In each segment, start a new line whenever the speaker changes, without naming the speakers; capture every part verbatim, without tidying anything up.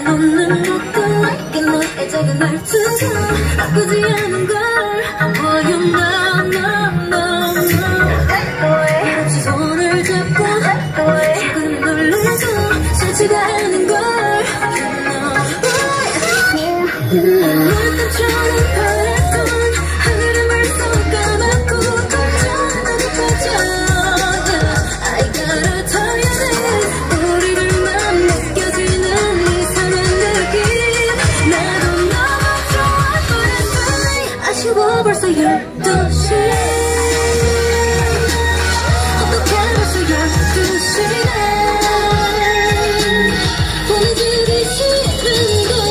웃는 것도 like 너의 작은 말투가 나쁘지 않은 걸 보여. No no no no 같이 손을 잡고 조금 놀라서 싫지가 않은 걸. 물감처럼 파랗던 하늘은 벌써 까맣고 걱정하고 빠져. I gotta tell you this 우리들만 느껴지는 이상한 느낌 나도 너무 좋아 보였어. 아쉬워 벌써 열두 시 어떡해 벌써 열두 시네. 보내주기 싫은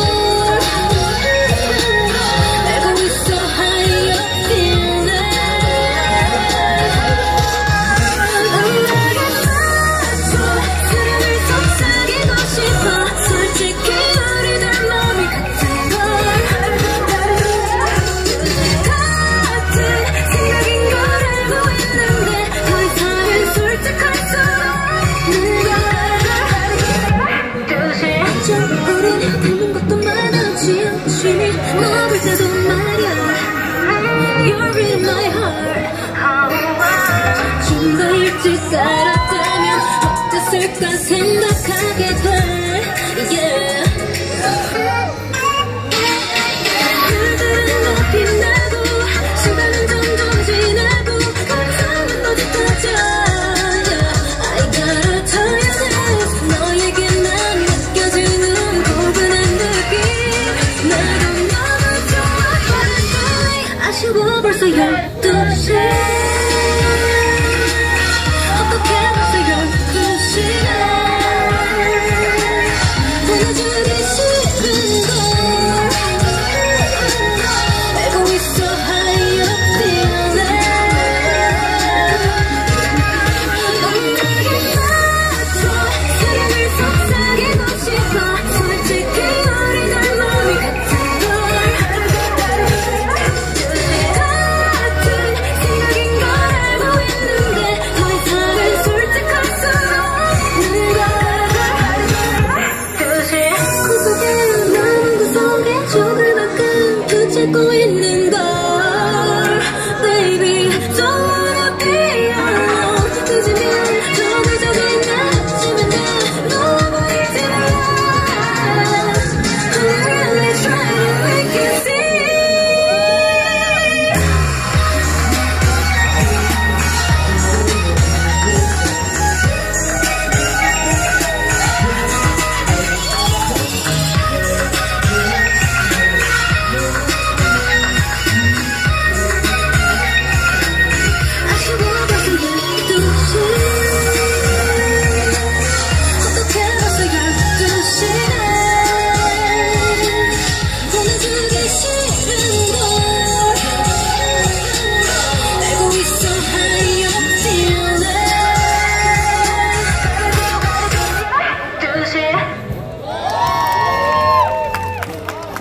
먹을 때도 말야 You're in my heart. 좀 더 일찍 알았다면 어땠을까 생각하